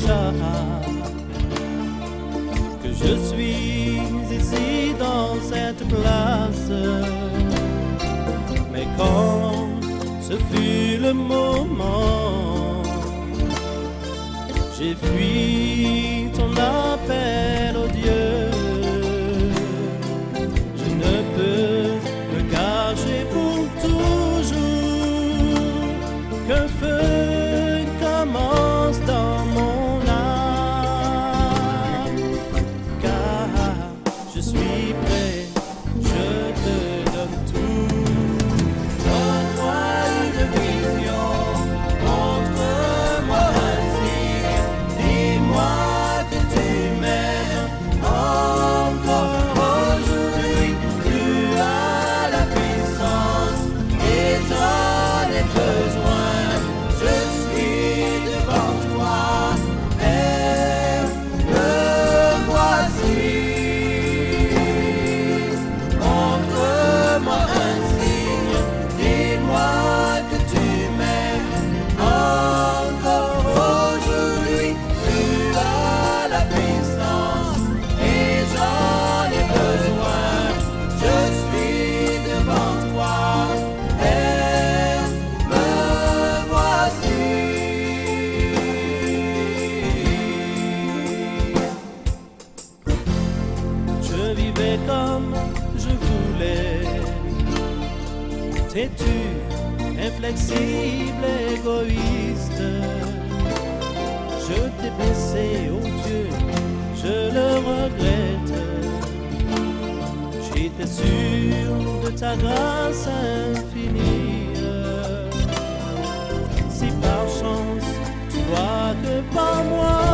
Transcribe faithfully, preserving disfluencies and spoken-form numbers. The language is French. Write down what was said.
déjà que je suis ici dans cette place. Mais quand ce fut le moment, j'ai fui ton appel, oh Dieu. Je ne peux me cacher pour toujours qu'un feu commence dans mon âme. Car je suis prêt, je te donne tout. Donne-moi une vision, montre-moi un signe, dis-moi que tu m'aimes encore aujourd'hui. Tu as la puissance et j'en ai besoin. Je suis devant toi, Père, me voici. Montre-moi un signe, dis-moi que tu m'aimes encore aujourd'hui. Tu as la puissance et j'en ai besoin. Je suis devant toi, Père, me voici. Je vivais comme je voulais, têtu, inflexible, égoïste. Je t'ai blessé, oh Dieu, je le regrette. J'étais sûr de ta grâce infinie. Si par chance tu vois que par moi